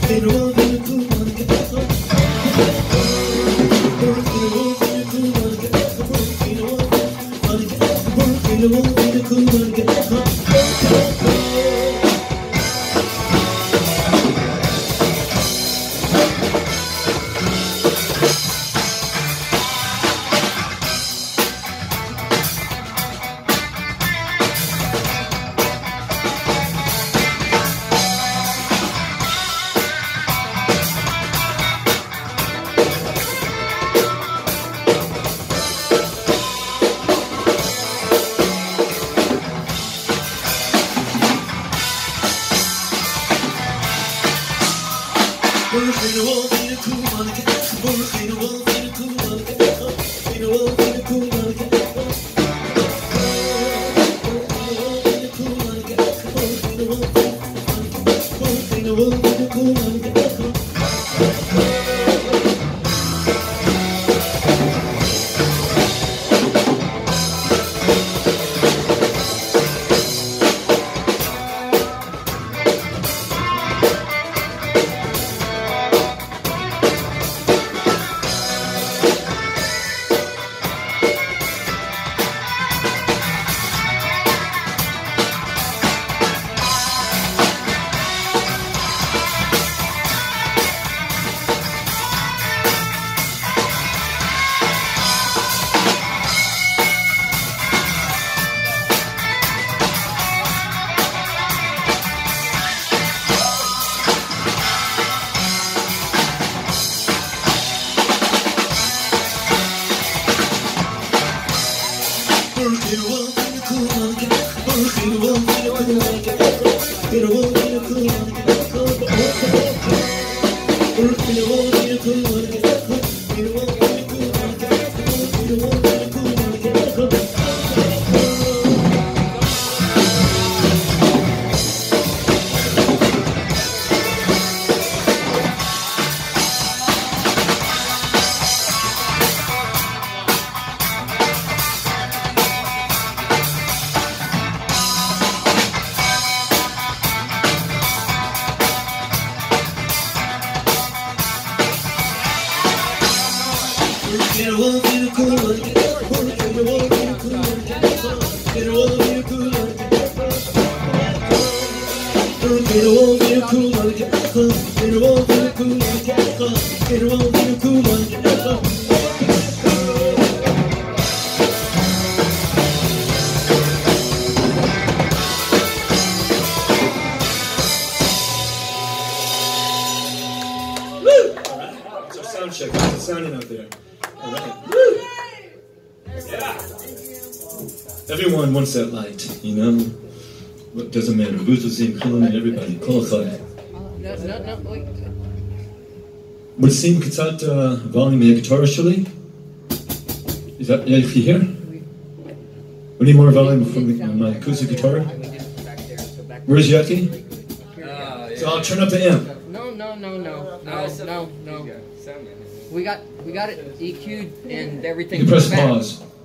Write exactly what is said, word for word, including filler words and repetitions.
Check. How's it sounding out there? All right. Woo! Yeah. Everyone wants that light, you know? What doesn't matter. Buzuzim, Chiloni, everybody. Kol Echad. No, no, no, wait. Would קצת volume מהגיטרה שלי? Is that, yeah, if you hear? We need more volume from my acoustic guitar. Where's Yaki? Uh, so I'll turn up the amp. No, no, no, no, no, no, no. We got, we got it E Q'd and everything. You press pause.